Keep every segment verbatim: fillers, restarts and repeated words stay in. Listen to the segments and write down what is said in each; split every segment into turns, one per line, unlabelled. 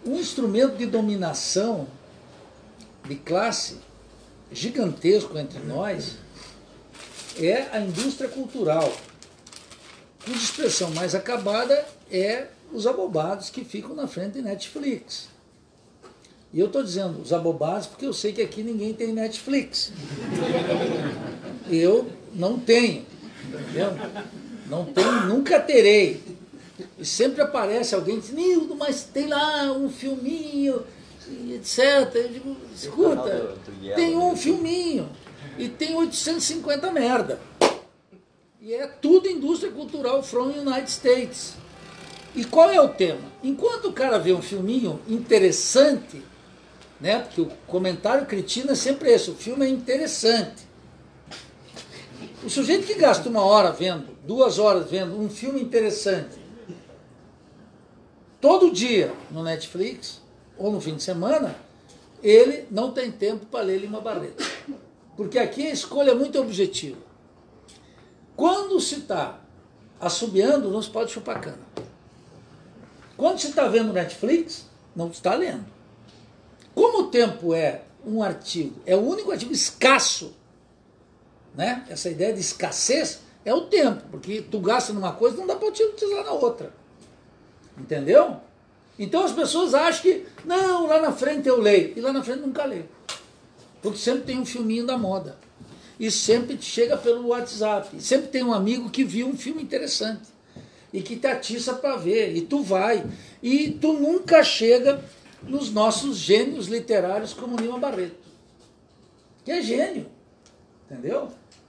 um instrumento de dominação de classe gigantesco entre nós é a indústria cultural, cuja expressão mais acabada é os abobados que ficam na frente de Netflix. E eu estou dizendo os abobados porque eu sei que aqui ninguém tem Netflix. Eu não tenho, entendeu? Não tenho, nunca terei. E sempre aparece alguém que diz, Nildo, mas tem lá um filminho, etcétera. Eu digo, escuta, tem um filminho e tem oitocentos e cinquenta merda. E é tudo indústria cultural from United States. E qual é o tema? Enquanto o cara vê um filminho interessante, né, porque o comentário cretino é sempre esse, o filme é interessante. O sujeito que gasta uma hora vendo, duas horas vendo um filme interessante, todo dia no Netflix, ou no fim de semana, ele não tem tempo para ler Lima Barreto. Porque aqui a escolha é muito objetiva. Quando se está assobiando, não se pode chupar cana. Quando se está vendo Netflix, não se está lendo. Como o tempo é um artigo, é o único artigo escasso, né? Essa ideia de escassez é o tempo, porque tu gasta numa coisa, não dá para utilizar na outra. Entendeu? Então as pessoas acham que, não, lá na frente eu leio, e lá na frente nunca leio. Porque sempre tem um filminho da moda. E sempre te chega pelo WhatsApp. Sempre tem um amigo que viu um filme interessante. E que te atiça para ver. E tu vai. E tu nunca chega nos nossos gênios literários como Lima Barreto. Que é gênio. Entendeu?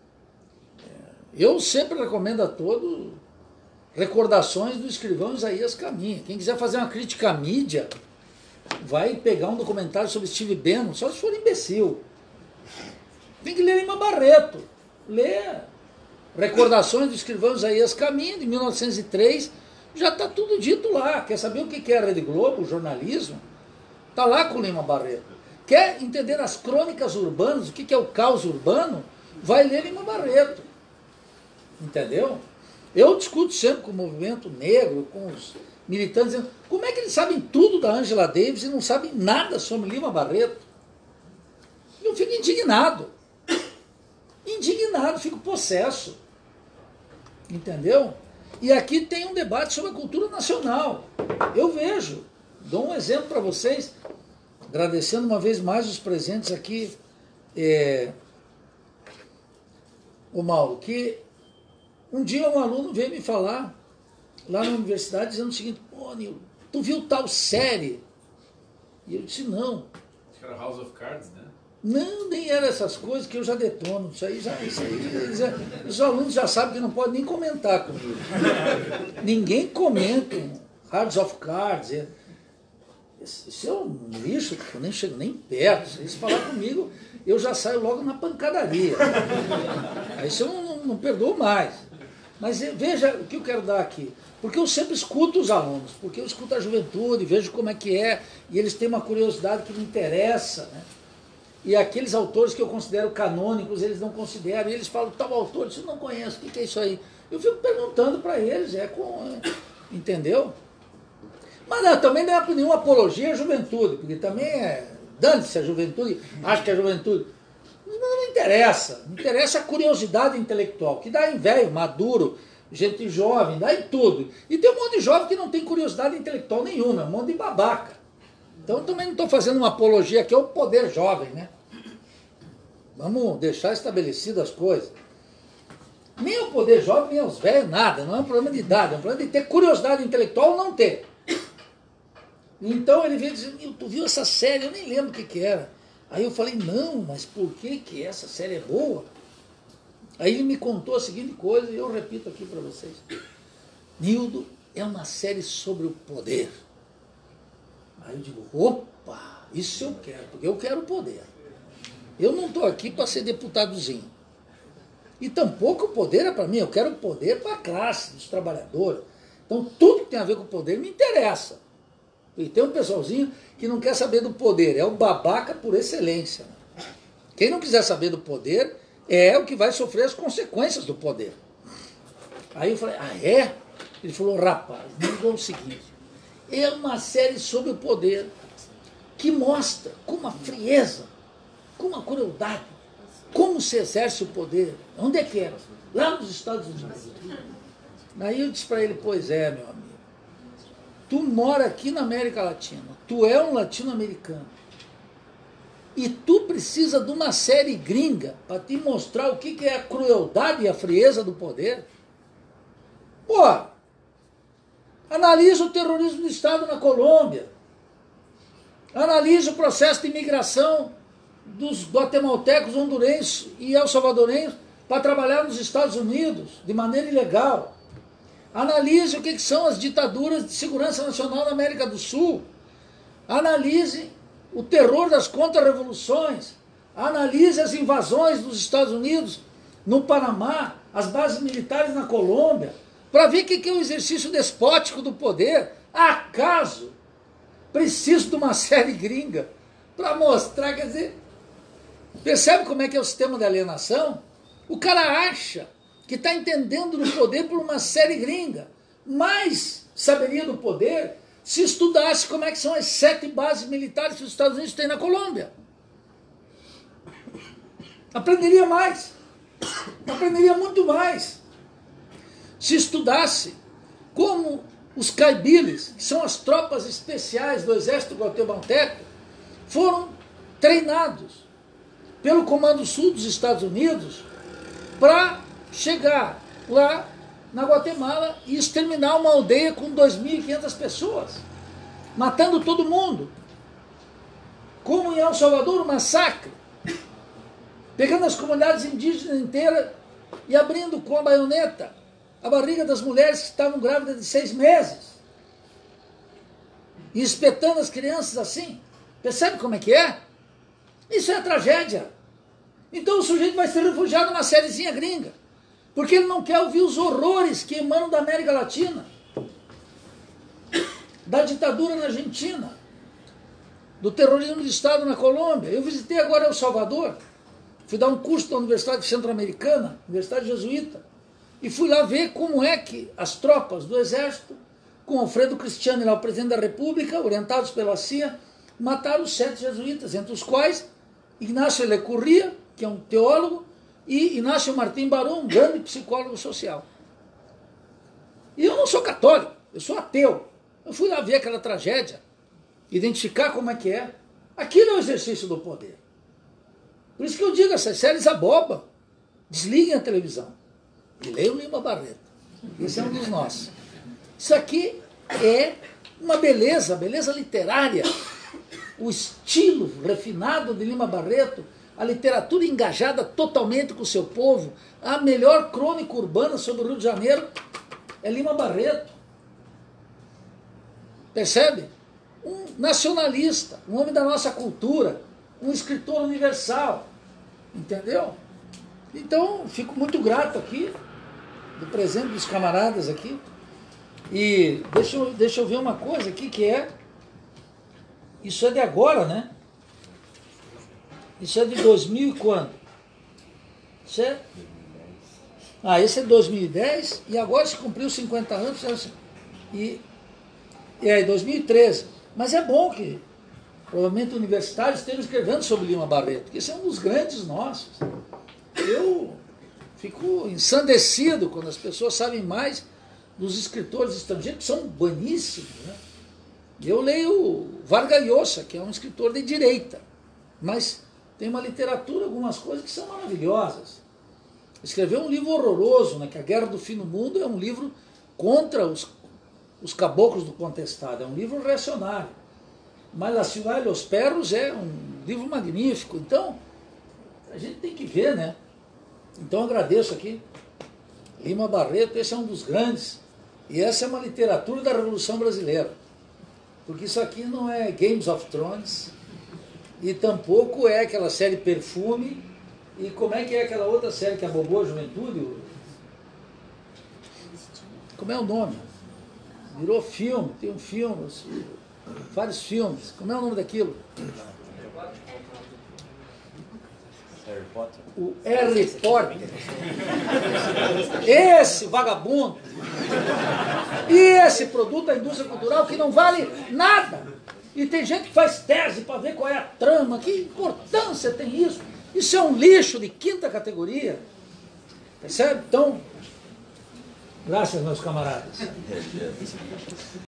Eu sempre recomendo a todos Recordações do Escrivão Isaías Caminha. Quem quiser fazer uma crítica à mídia, vai pegar um documentário sobre Steve Bannon, só se for imbecil. Tem que ler Lima Barreto. Lê Recordações do Escrivão Isaías Caminha, de mil novecentos e três, já está tudo dito lá. Quer saber o que é a Rede Globo, o jornalismo? Está lá com o Lima Barreto. Quer entender as crônicas urbanas, o que é o caos urbano? Vai ler Lima Barreto. Entendeu? Eu discuto sempre com o movimento negro, com os militantes, dizendo, como é que eles sabem tudo da Angela Davis e não sabem nada sobre Lima Barreto? Eu fico indignado. Indignado, fico possesso. Entendeu? E aqui tem um debate sobre a cultura nacional. Eu vejo, dou um exemplo para vocês, agradecendo uma vez mais os presentes aqui, é, o Mauro, que um dia um aluno veio me falar, lá na universidade, dizendo o seguinte, pô, Nil, tu viu tal série? E eu disse, não.
Acho que era House of Cards, né?
Não, nem era essas coisas que eu já detono. Isso aí, já, isso aí já, os alunos já sabem que não podem nem comentar comigo. Ninguém comenta House of Cards. É, isso é um lixo, eu nem chego nem perto. Se falar comigo, eu já saio logo na pancadaria. Aí isso eu não, não, não perdoo mais. Mas veja o que eu quero dar aqui. Porque eu sempre escuto os alunos, porque eu escuto a juventude, vejo como é que é, e eles têm uma curiosidade que me interessa, né? E aqueles autores que eu considero canônicos, eles não consideram, e eles falam, tal autor, eu não conheço, o que é isso aí? Eu fico perguntando para eles, é com, é, entendeu? Mas não, também não é nenhuma apologia à juventude, porque também é, dane-se a juventude, acho que a juventude, mas não interessa, não interessa a curiosidade intelectual, que dá em velho, maduro, gente jovem, dá em tudo. E tem um monte de jovem que não tem curiosidade intelectual nenhuma, é um monte de babaca. Então eu também não estou fazendo uma apologia aqui ao poder jovem, né? Vamos deixar estabelecidas as coisas. Nem ao poder jovem, nem aos velhos, nada. Não é um problema de idade, é um problema de ter curiosidade intelectual ou não ter. Então ele veio dizendo, tu viu essa série? Eu nem lembro o que, que era. Aí eu falei, não, mas por que, que essa série é boa? Aí ele me contou a seguinte coisa, e eu repito aqui para vocês. Nildo, é uma série sobre o poder. Aí eu digo, opa, isso eu quero, porque eu quero poder. Eu não estou aqui para ser deputadozinho. E tampouco o poder é para mim, eu quero poder para a classe dos trabalhadores. Então tudo que tem a ver com o poder me interessa. E tem um pessoalzinho que não quer saber do poder, é o babaca por excelência. Quem não quiser saber do poder é o que vai sofrer as consequências do poder. Aí eu falei, ah é? Ele falou, rapaz, me diga o seguinte, é uma série sobre o poder, que mostra com uma frieza, com uma crueldade, como se exerce o poder. Onde é que é? Lá nos Estados Unidos. Daí eu disse para ele, pois é, meu amigo, tu mora aqui na América Latina, tu é um latino-americano, e tu precisa de uma série gringa para te mostrar o que, que é a crueldade e a frieza do poder? Pô, analisa o terrorismo do Estado na Colômbia, analisa o processo de imigração dos guatemaltecos, hondurenses e el-salvadorenhos para trabalhar nos Estados Unidos de maneira ilegal. Analise o que são as ditaduras de segurança nacional na América do Sul. Analise o terror das contra-revoluções. Analise as invasões dos Estados Unidos no Panamá, as bases militares na Colômbia, para ver o que é o exercício despótico do poder. Acaso preciso de uma série gringa para mostrar, quer dizer, percebe como é que é o sistema de alienação? O cara acha que está entendendo do poder por uma série gringa, mas saberia do poder se estudasse como é que são as sete bases militares que os Estados Unidos têm na Colômbia. Aprenderia mais, aprenderia muito mais, se estudasse como os caibiles, que são as tropas especiais do exército guatemalteco, foram treinados pelo Comando Sul dos Estados Unidos para chegar lá na Guatemala e exterminar uma aldeia com dois mil e quinhentas pessoas, matando todo mundo. Como em El Salvador, um massacre, pegando as comunidades indígenas inteiras e abrindo com a baioneta a barriga das mulheres que estavam grávidas de seis meses. E espetando as crianças assim. Percebe como é que é? Isso é tragédia. Então o sujeito vai ser refugiado numa sériezinha gringa, porque ele não quer ouvir os horrores que emanam da América Latina, da ditadura na Argentina, do terrorismo de Estado na Colômbia. Eu visitei agora El Salvador, fui dar um curso da Universidade Centro-Americana, Universidade Jesuíta, e fui lá ver como é que as tropas do Exército, com Alfredo Cristiani, lá, o presidente da República, orientados pela C I A, mataram os sete jesuítas, entre os quais Ignacio Lecurria, que é um teólogo, e Inácio Martim Barão, um grande psicólogo social. E eu não sou católico, eu sou ateu. Eu fui lá ver aquela tragédia, identificar como é que é. Aquilo é o exercício do poder. Por isso que eu digo, essas séries abobam. Desliguem a televisão e leiam Lima Barreto. Esse é um dos nossos. Isso aqui é uma beleza, beleza literária. O estilo refinado de Lima Barreto, a literatura engajada totalmente com o seu povo, a melhor crônica urbana sobre o Rio de Janeiro é Lima Barreto. Percebe? Um nacionalista, um homem da nossa cultura, um escritor universal. Entendeu? Então, fico muito grato aqui do presente dos camaradas aqui. E deixa eu, deixa eu ver uma coisa aqui que é... Isso é de agora, né? Isso é de dois mil e quando? Isso é... Ah, esse é dois mil e dez e agora se cumpriu cinquenta anos. E é dois mil e treze. Mas é bom que provavelmente universitários estejam escrevendo sobre Lima Barreto, porque esse é um dos grandes nossos. Eu fico ensandecido quando as pessoas sabem mais dos escritores estrangeiros, que são bueníssimos, né? Eu leio Vargas Llosa, que é um escritor de direita, mas tem uma literatura, algumas coisas que são maravilhosas. Escreveu um livro horroroso, né, que A Guerra do Fim do Mundo é um livro contra os, os caboclos do contestado, é um livro reacionário. Mas La Ciudad de los Perros é um livro magnífico. Então, a gente tem que ver, né? Então, agradeço aqui. Lima Barreto, esse é um dos grandes. E essa é uma literatura da Revolução Brasileira. Porque isso aqui não é Games of Thrones, e tampouco é aquela série Perfume, e como é que é aquela outra série que abobou a juventude? Como é o nome? Virou filme, tem um filme, vários filmes. Como é o nome daquilo?
Harry Potter.
O Harry Potter. Esse vagabundo. E esse produto da indústria cultural que não vale nada. E tem gente que faz tese para ver qual é a trama, que importância tem isso. Isso é um lixo de quinta categoria. Percebe? Então, graças, meus camaradas.